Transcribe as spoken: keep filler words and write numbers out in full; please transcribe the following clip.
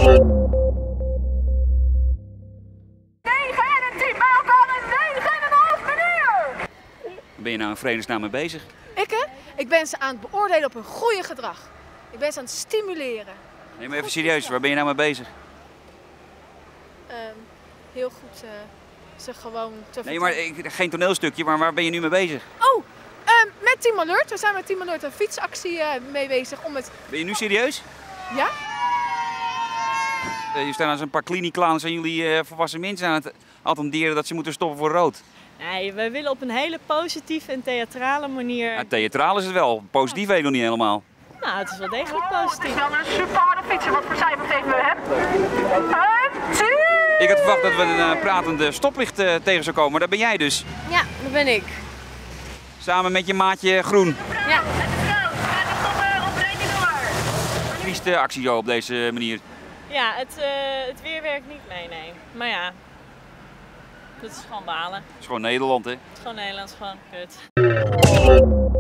Ben je nou in vredesnaam mee bezig? Ik hè? Ik ben ze aan het beoordelen op hun goede gedrag. Ik ben ze aan het stimuleren. Neem maar even serieus, waar ben je nou mee bezig? Um, heel goed uh, ze gewoon te Nee, maar ik, geen toneelstukje, maar waar ben je nu mee bezig? Oh, um, met Team Alert. We zijn met Team Alert een fietsactie uh, mee bezig om het... Ben je nu serieus? Ja? Uh, je staan als een paar klinieclowns en jullie uh, volwassen mensen aan het attenderen dat ze moeten stoppen voor rood. Nee, wij willen op een hele positieve en theatrale manier... Ja, theatraal is het wel, positief weet ik nog niet helemaal. Nou, het is wel degelijk positief. Het is wel een super harde fietser. Wat voor cijfer geven we hem? Een tien! Ik had verwacht dat we een uh, pratende stoplicht uh, tegen zou komen, maar dat ben jij dus. Ja, dat ben ik. Samen met je maatje Groen. Ja. Trieste uh, actie zo op deze manier. Ja, het, uh, het weer werkt niet mee, nee. Maar ja, dat is gewoon balen. Het is gewoon Nederland, hè? Het is gewoon Nederlands, gewoon kut.